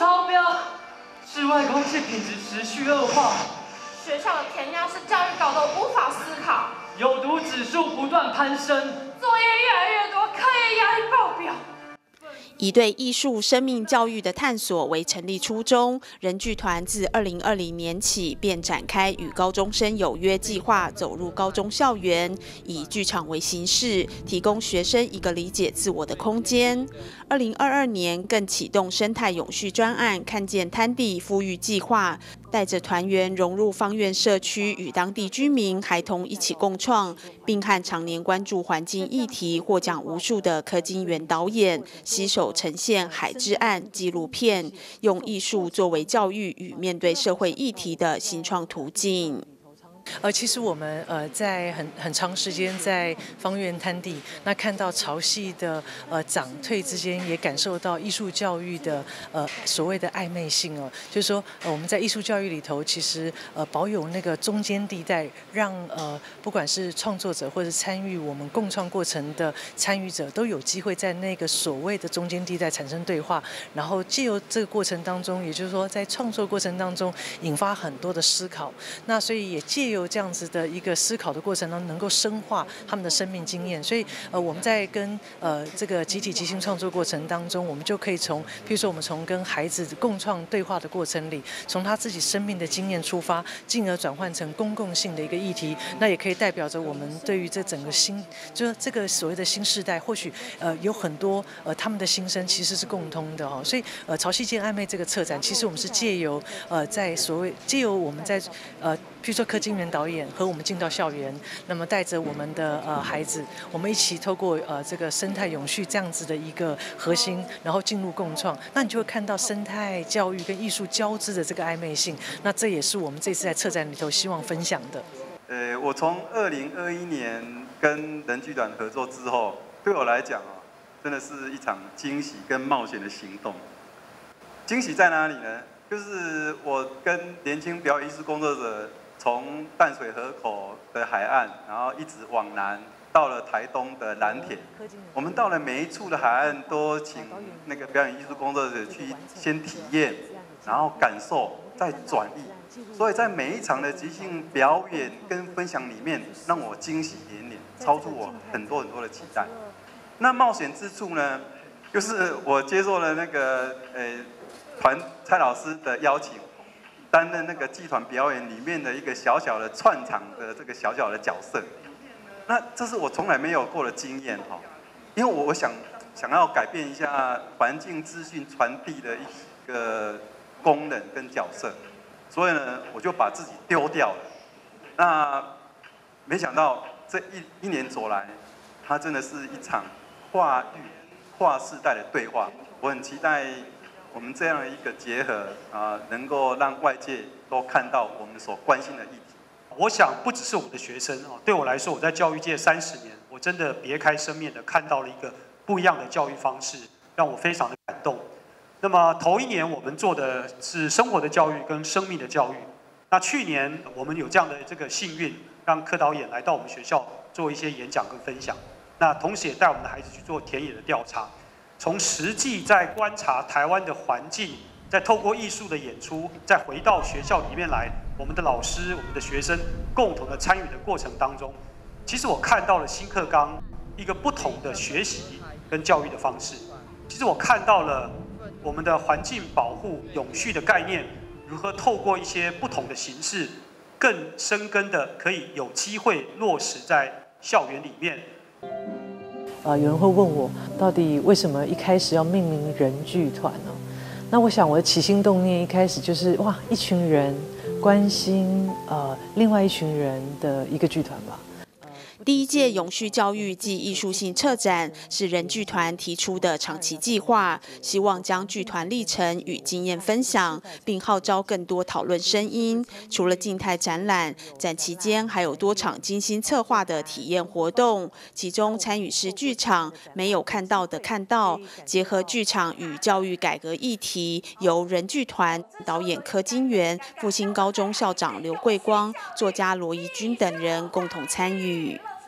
超标，室外空气品质持续恶化， 学校的填鸭式教育搞得无法思考， 有毒指数不断攀升， 作业越来越多，课业压力爆表。 以对艺术生命教育的探索为成立初衷，人剧团自2020年起便展开与高中生有约计划，走入高中校园，以剧场为形式，提供学生一个理解自我的空间。2022年更启动生态永续专案，看见滩地富裕计划，带着团员融入芳苑社区，与当地居民、孩童一起共创，并和常年关注环境议题、获奖无数的柯金源导演携手呈现《海之岸》纪录片，用艺术作为教育与面对社会议题的新创途径。 其实我们在很长时间在芳苑滩地，那看到潮汐的涨退之间，也感受到艺术教育的所谓的暧昧性哦，就是说我们在艺术教育里头，其实保有那个中间地带，让不管是创作者或者参与我们共创过程的参与者，都有机会在那个所谓的中间地带产生对话，然后借由这个过程当中，也就是说在创作过程当中引发很多的思考，那所以也借由这样子的一个思考的过程中，能够深化他们的生命经验。所以我们在跟这个集体即兴创作过程当中，我们就可以从，譬如说我们从跟孩子共创对话的过程里，从他自己生命的经验出发，进而转换成公共性的一个议题。那也可以代表着我们对于这整个就是这个所谓的新世代，或许有很多他们的心声其实是共通的哦。所以潮汐间暧昧这个策展，其实我们是借由借由我们在譬如说柯金源导演和我们进到校园，那么带着我们的孩子，我们一起透过这个生态永续这样子的一个核心，然后进入共创，那你就会看到生态教育跟艺术交织的这个暧昧性。那这也是我们这次在策展里头希望分享的。 我从2021年跟人剧团合作之后，对我来讲真的是一场惊喜跟冒险的行动。惊喜在哪里呢？就是我跟年轻表演艺术工作者，从淡水河口的海岸，然后一直往南，到了台东的蓝田。我们到了每一处的海岸，都请那个表演艺术工作者去先体验，然后感受，再转译。所以在每一场的即兴表演跟分享里面，让我惊喜连连，超出我很多的期待。那冒险之处呢，就是我接受了那个蔡老师的邀请，担任那个剧团表演里面的一个小小的串场的这个小小的角色。那这是我从来没有过的经验哈，因为我想要改变一下环境资讯传递的一个功能跟角色，所以呢，我就把自己丢掉了。那没想到这一年走来，它真的是一场跨世代的对话。我很期待我们这样的一个结合能够让外界都看到我们所关心的议题。 我想不只是我们的学生对我来说，我在教育界30年，我真的别开生面的看到了一个不一样的教育方式，让我非常的感动。那么头1年我们做的是生活的教育跟生命的教育。那去年我们有这样的这个幸运，让柯导演来到我们学校做一些演讲跟分享。那同时也带我们的孩子去做田野的调查。从实际在观察台湾的环境，再透过艺术的演出，再回到学校里面来，我们的老师、我们的学生共同的参与的过程当中，其实我看到了新课纲一个不同的学习跟教育的方式。其实我看到了我们的环境保护、永续的概念，如何透过一些不同的形式，更深根的可以有机会落实在校园里面。 有人会问我，到底为什么一开始要命名人剧团呢？那我想我的起心动念一开始就是哇，一群人关心另外一群人的一个剧团吧。 第一届永续教育暨艺术性策展是人剧团提出的长期计划，希望将剧团历程与经验分享，并号召更多讨论声音。除了静态展览，展期间还有多场精心策划的体验活动，其中参与式剧场没有看到的看到，结合剧场与教育改革议题，由人剧团导演柯金源、复兴高中校长刘桂光、作家罗怡君等人共同参与。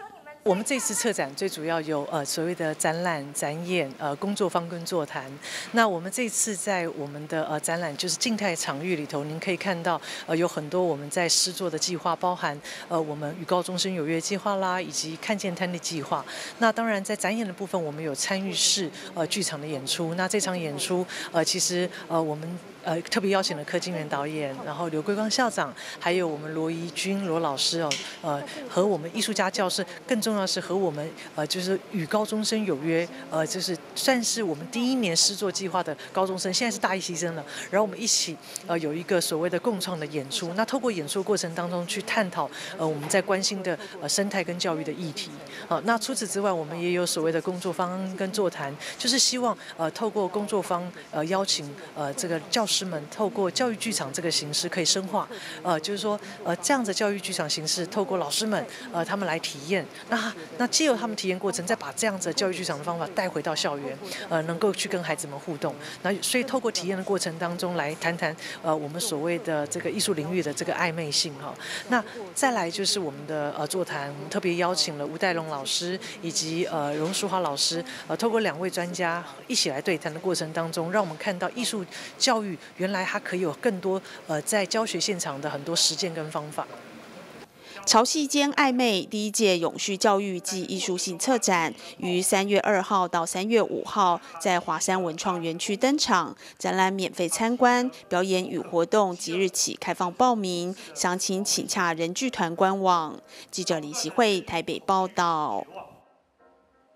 我们这次策展最主要有所谓的展览、展演、工作坊跟座谈。那我们这次在我们的展览就是静态场域里头，您可以看到有很多我们在施作的计划，包含我们与高中生有约计划啦，以及看见滩的计划。那当然在展演的部分，我们有参与式剧场的演出。那这场演出其实我们特别邀请了柯金元导演，然后刘桂光校长，还有我们罗怡君罗老师和我们艺术家教室，更重要是和我们就是与高中生有约，就是算是我们第1年施作计划的高中生，现在是大一新生了。然后我们一起有一个所谓的共创的演出。那透过演出过程当中去探讨我们在关心的生态跟教育的议题。那除此之外，我们也有所谓的工作坊跟座谈，就是希望透过工作坊邀请这个教师们透过教育剧场这个形式可以深化，就是说这样的教育剧场形式，透过老师们他们来体验，那藉由他们体验过程，再把这样子的教育剧场的方法带回到校园，能够去跟孩子们互动。那所以透过体验的过程当中来谈谈我们所谓的这个艺术领域的这个暧昧性哈。那再来就是我们的座谈，我们特别邀请了吴岱龙老师以及荣淑华老师，透过2位专家一起来对谈的过程当中，让我们看到艺术教育原来它可以有更多在教学现场的很多实践跟方法。 潮汐间暧昧第1届永续教育暨艺术性策展于3月2号到3月5号在华山文创园区登场，展览免费参观，表演与活动即日起开放报名，详情请洽人剧团官网。记者李习慧台北报道。